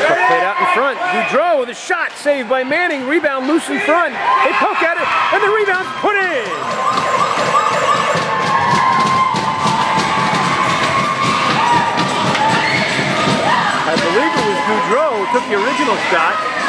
Puck played out in front. Gaudreault with a shot saved by Manning. Rebound loose in front. They poke at it, and the rebound's put in. I believe it was Gaudreault who took the original shot.